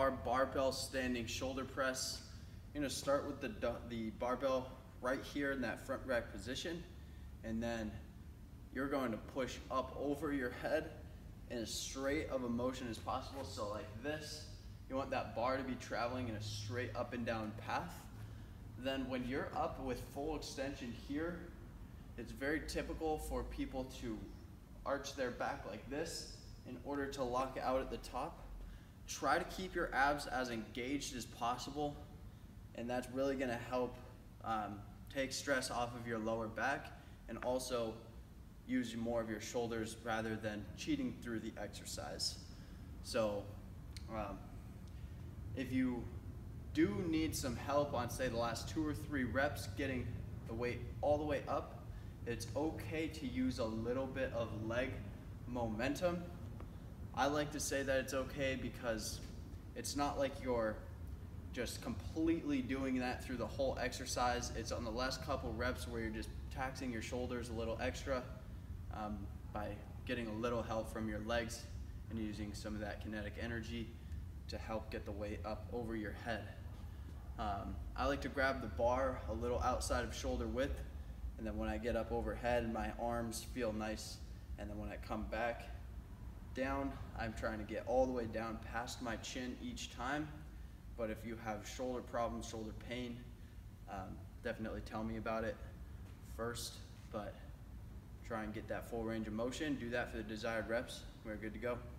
our barbell standing shoulder press. You're gonna start with the barbell right here in that front rack position, and then you're going to push up over your head in as straight of a motion as possible. So like this, you want that bar to be traveling in a straight up and down path. Then when you're up with full extension here, it's very typical for people to arch their back like this in order to lock out at the top. Try to keep your abs as engaged as possible, and that's really gonna help take stress off of your lower back and also use more of your shoulders rather than cheating through the exercise. So if you do need some help on, say, the last 2 or 3 reps getting the weight all the way up, it's okay to use a little bit of leg momentum. I like to say that it's okay because it's not like you're just completely doing that through the whole exercise. It's on the last couple reps where you're just taxing your shoulders a little extra by getting a little help from your legs and using some of that kinetic energy to help get the weight up over your head. I like to grab the bar a little outside of shoulder width, and then when I get up overhead, my arms feel nice, and then when I come back down, I'm trying to get all the way down past my chin each time. But if you have shoulder problems, shoulder pain, definitely tell me about it first, but try and get that full range of motion. Do that for the desired reps. We're good to go.